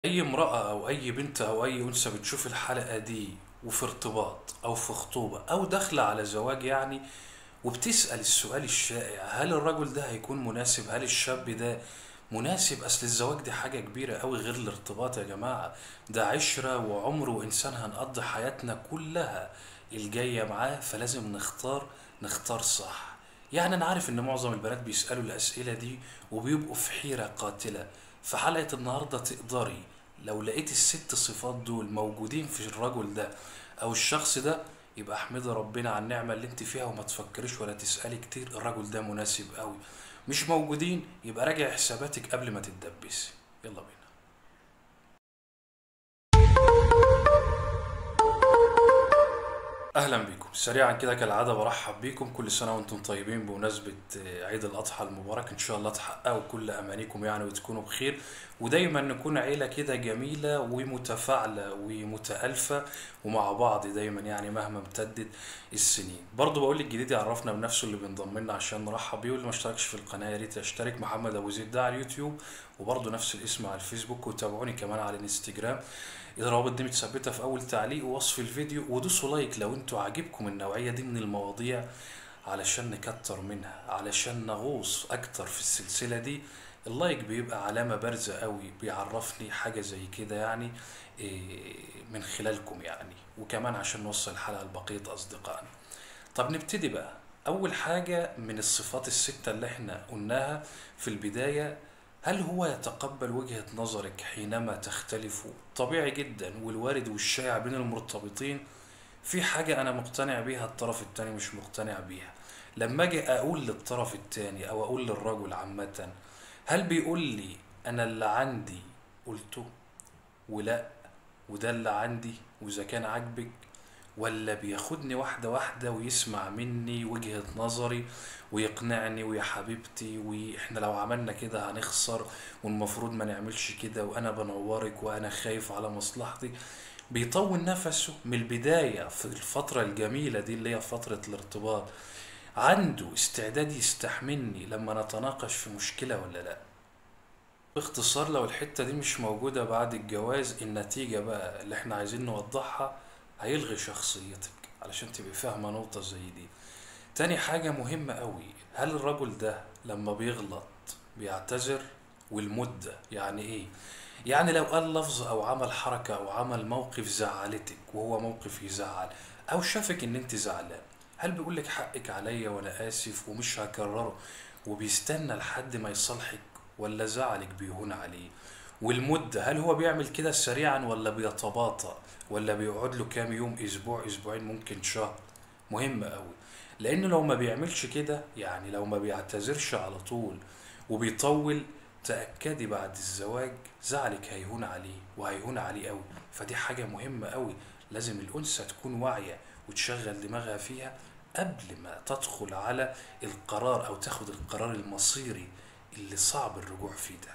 أي امرأة أو أي بنت أو أي أنثى بتشوف الحلقة دي وفي ارتباط أو في خطوبة أو داخلة على زواج يعني، وبتسأل السؤال الشائع: هل الرجل ده هيكون مناسب؟ هل الشاب ده مناسب؟ أصل الزواج دي حاجة كبيرة أوي غير الارتباط يا جماعة. ده عشرة وعمر وإنسان هنقضي حياتنا كلها الجاية معاه، فلازم نختار صح. يعني أنا عارف إن معظم البنات بيسألوا الأسئلة دي وبيبقوا في حيرة قاتلة. في حلقة النهاردة تقدري لو لقيت الست صفات دول موجودين في الرجل ده أو الشخص ده، يبقى احمدي ربنا على النعمة اللي انت فيها وما تفكريش ولا تسألي كتير الرجل ده مناسب قوي. مش موجودين، يبقى راجع حساباتك قبل ما تتدبسي. يلا بينا. اهلا بيكم سريعا كده كالعاده، برحب بيكم كل سنه وانتم طيبين بمناسبه عيد الاضحى المبارك. ان شاء الله تحققوا كل امانيكم يعني وتكونوا بخير، ودايما نكون عيله كده جميله ومتفاعله ومتالفه ومع بعض دايما يعني مهما امتدت السنين. برضه بقول للجديد يعرفنا بنفسه اللي بينضم لنا عشان نرحب بيه، واللي ما اشتركش في القناه يا ريت يشترك. محمد ابو زيد ده على اليوتيوب، وبرضه نفس الاسم على الفيسبوك، وتابعوني كمان على الانستجرام. الروابط دي متثبتة في أول تعليق ووصف الفيديو، ودوسوا لايك لو انتوا عاجبكم النوعية دي من المواضيع علشان نكتر منها، علشان نغوص أكتر في السلسلة دي. اللايك بيبقى علامة بارزة قوي، بيعرفني حاجة زي كده يعني من خلالكم يعني، وكمان عشان نوصل الحلقة لبقية أصدقائنا. طب نبتدي بقى. أول حاجة من الصفات الستة اللي احنا قلناها في البداية: هل هو يتقبل وجهة نظرك حينما تختلفوا؟ طبيعي جدا والوارد والشائع بين المرتبطين، في حاجة أنا مقتنع بيها الطرف التاني مش مقتنع بيها. لما أجي أقول للطرف التاني أو أقول للرجل عامة، هل بيقول لي أنا اللي عندي قلته ولا وده اللي عندي وإذا كان عاجبك، ولا بياخدني واحدة واحدة ويسمع مني وجهة نظري ويقنعني ويا حبيبتي واحنا لو عملنا كده هنخسر والمفروض ما نعملش كده وانا بنورك وانا خايف على مصلحتي؟ بيطول نفسه من البداية في الفترة الجميلة دي اللي هي فترة الارتباط. عنده استعداد يستحملني لما نتناقش في مشكلة ولا لا؟ باختصار، لو الحتة دي مش موجودة بعد الجواز، النتيجة بقى اللي احنا عايزين نوضحها: هيلغي شخصيتك، علشان تبقي فاهمة نقطة زي دي. تاني حاجة مهمة قوي: هل الرجل ده لما بيغلط بيعتذر؟ والمدة يعني ايه؟ يعني لو قال لفظ او عمل حركة او عمل موقف زعلتك وهو موقف يزعل، او شافك ان انت زعلان، هل بيقولك حقك عليا وانا اسف ومش هكرره وبيستنى لحد ما يصالحك، ولا زعلك بيهون عليه؟ والمدة، هل هو بيعمل كده سريعا ولا بيتباطأ، ولا بيقعد له كام يوم، اسبوع، اسبوعين، ممكن شهر؟ مهم قوي. لانه لو ما بيعملش كده، يعني لو ما بيعتذرش على طول وبيطول، تأكدي بعد الزواج زعلك هيهون عليه وهيهون عليه قوي. فدي حاجة مهمة قوي، لازم الأنثى تكون واعية وتشغل دماغها فيها قبل ما تدخل على القرار أو تاخد القرار المصيري اللي صعب الرجوع فيه ده.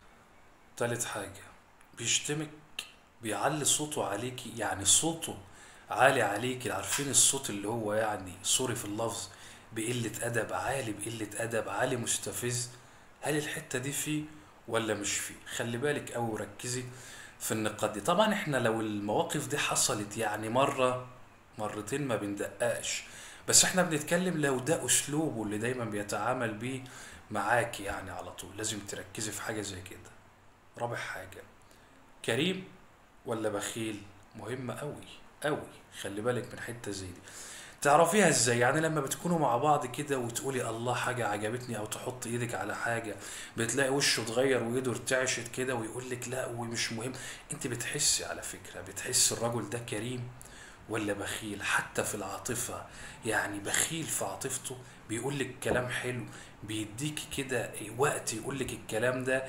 تالت حاجة: بيشتمك، بيعلي صوته عليكي، يعني صوته عالي عليكي. عارفين الصوت اللي هو يعني سوري في اللفظ بقلة أدب، عالي بقلة أدب، عالي مستفز؟ هل الحتة دي فيه ولا مش فيه؟ خلي بالك أوي وركزي في النقاط دي. طبعا احنا لو المواقف دي حصلت يعني مرة مرتين ما بندققش، بس احنا بنتكلم لو ده أسلوبه اللي دايما بيتعامل بيه معاكي يعني على طول، لازم تركزي في حاجة زي كده. رابع حاجة: كريم ولا بخيل؟ مهمة قوي قوي، خلي بالك من حتة زي دي. تعرفيها ازاي؟ يعني لما بتكونوا مع بعض كده وتقولي الله حاجة عجبتني، او تحط ايدك على حاجة، بتلاقي وشه اتغير وايده ارتعشت كده ويقول لك لا ومش مهم. انت بتحسي على فكرة، بتحس الرجل ده كريم ولا بخيل حتى في العاطفة. يعني بخيل في عاطفته، بيقول لك كلام حلو، بيديك كده وقت يقول لك الكلام ده،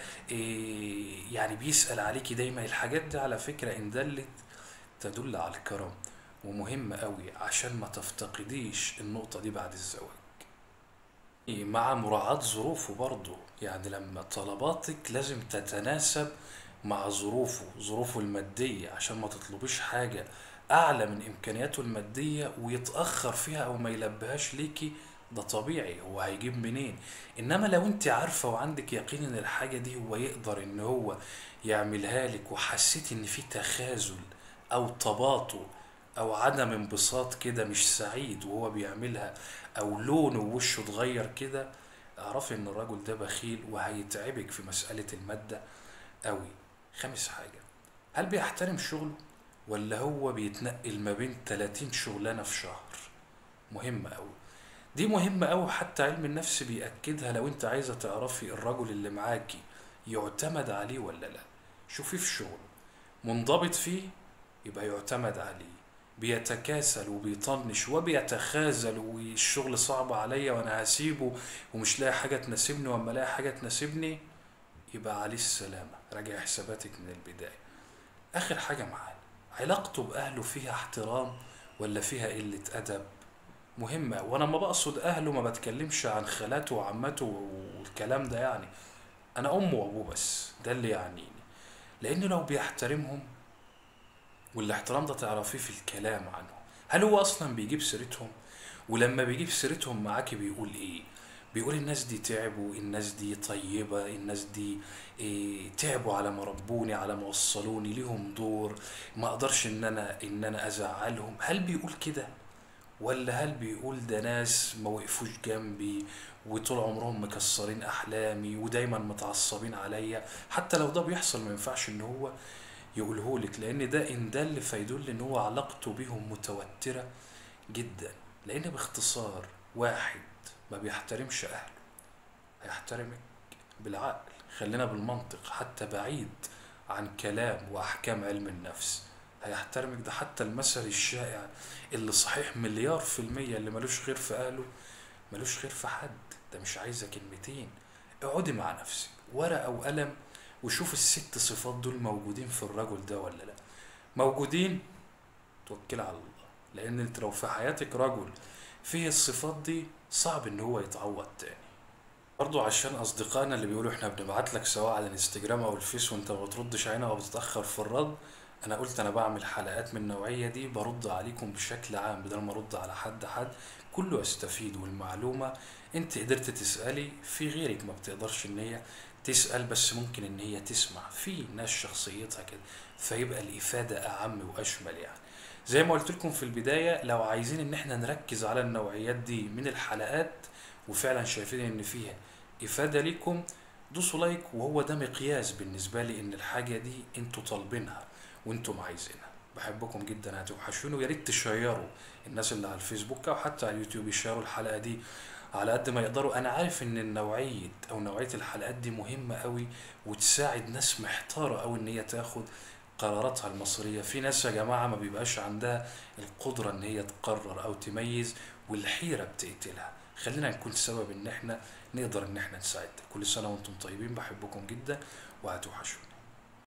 يعني بيسأل عليكي دايما. الحاجات دي على فكرة إن دلت تدل على الكرم، ومهمة قوي عشان ما تفتقديش النقطة دي بعد الزواج. مع مراعاة ظروفه برضه، يعني لما طلباتك لازم تتناسب مع ظروفه المادية، عشان ما تطلبيش حاجة أعلى من إمكانياته المادية ويتأخر فيها أو ما يلبيهاش ليكي ده طبيعي، هو هيجيب منين؟ انما لو انت عارفة وعندك يقين ان الحاجة دي هو يقدر ان هو يعملها لك، وحسيت ان في تخاذل او تباطؤ او عدم انبساط كده، مش سعيد وهو بيعملها، او لونه ووشه اتغير كده، اعرفي ان الرجل ده بخيل وهيتعبك في مسألة المادة قوي. خامس حاجة، هل بيحترم شغله ولا هو بيتنقل ما بين 30 شغلانة في شهر؟ مهمة قوي، دي مهمة قوي، حتى علم النفس بيأكدها. لو انت عايزة تعرفي الرجل اللي معاكي يعتمد عليه ولا لا، شوفيه في شغله، منضبط فيه يبقى يعتمد عليه، بيتكاسل وبيطنش وبيتخاذل والشغل صعب عليا وانا هسيبه ومش لاقي حاجة تناسبني، واما الاقي حاجة تناسبني يبقى عليه السلامة، راجع حساباتك من البداية. آخر حاجة معاه، علاقته بأهله فيها احترام ولا فيها قلة أدب؟ مهمة. وأنا ما بقصد أهله ما بتكلمش عن خالاته وعمته والكلام ده يعني، أنا أمه وأبوه بس، ده اللي يعنيني. لأن لو بيحترمهم، والاحترام ده تعرفيه في الكلام عنه، هل هو أصلا بيجيب سيرتهم؟ ولما بيجيب سيرتهم معاكي بيقول ايه؟ بيقول الناس دي تعبوا، الناس دي طيبة، الناس دي إيه، تعبوا على ما ربوني، على ما وصلوني، ليهم دور، ما اقدرش ان انا ازعلهم. هل بيقول كده ولا هل بيقول ده ناس ما وقفوش جنبي وطول عمرهم مكسرين احلامي ودايما متعصبين عليا؟ حتى لو ده بيحصل ما ينفعش ان هو يقولهولك، لان ده ان دل فيدل ان هو علاقته بيهم متوترة جدا. لان باختصار، واحد ما بيحترمش اهله هيحترمك بالعقل، خلينا بالمنطق حتى بعيد عن كلام واحكام علم النفس، هيحترمك. ده حتى المثل الشائع اللي صحيح مليار في المية، اللي ملوش خير في اهله ملوش خير في حد. ده مش عايزة كلمتين، اقعدي مع نفسك ورقة وقلم وشوف الست صفات دول موجودين في الرجل ده ولا لا. موجودين، توكل على الله. لان انت لو في حياتك رجل فيه الصفات دي، صعب ان هو يتعوض تاني. برضو عشان اصدقائنا اللي بيقولوا احنا بنبعت لك سواء على الانستجرام او الفيس وانت ما بتردش علينا او بتتاخر في الرد، انا قلت انا بعمل حلقات من النوعيه دي برد عليكم بشكل عام بدل ما ارد على حد، كله يستفيد. والمعلومه انت قدرت تسالي، في غيرك ما بتقدرش ان هي تسال، بس ممكن ان هي تسمع، في ناس شخصيتها كده، فيبقى الافاده اعم واشمل يعني. زي ما قلت لكم في البدايه، لو عايزين ان احنا نركز على النوعيات دي من الحلقات وفعلا شايفين ان فيها افاده ليكم، دوسوا لايك، وهو ده مقياس بالنسبه لي ان الحاجه دي انتوا طالبينها وانتم عايزينها. بحبكم جدا، هتوحشوني، ويا ريت تشيروا، الناس اللي على الفيسبوك او حتى على اليوتيوب يشيروا الحلقه دي على قد ما يقدروا. انا عارف ان النوعيه او نوعيه الحلقات دي مهمه قوي، وتساعد ناس محتاره قوي ان هي تاخد قراراتها المصيريه. في ناس يا جماعه ما بيبقاش عندها القدره ان هي تقرر او تميز، والحيره بتقتلها. خلينا نكون سبب ان احنا نقدر ان احنا نساعد. كل سنة وانتم طيبين، بحبكم جدا وهتوحشوني.